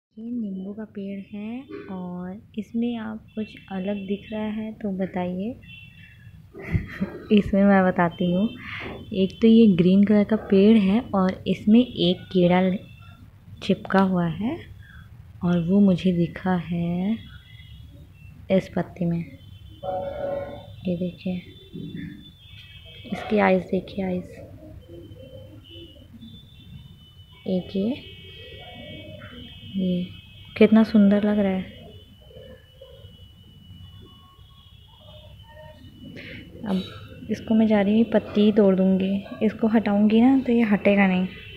ये नींबू का पेड़ है और इसमें आप कुछ अलग दिख रहा है तो बताइए। इसमें मैं बताती हूँ। एक तो ये ग्रीन कलर का पेड़ है और इसमें एक कीड़ा चिपका हुआ है और वो मुझे दिखा है इस पत्ती में। ये देखिए, इसकी आइज़ देखिए, आइज़ एक ये कितना सुंदर लग रहा है। अब इसको मैं जा रही हूँ, पत्ती ही तोड़ दूँगी। इसको हटाऊँगी ना तो ये हटेगा नहीं।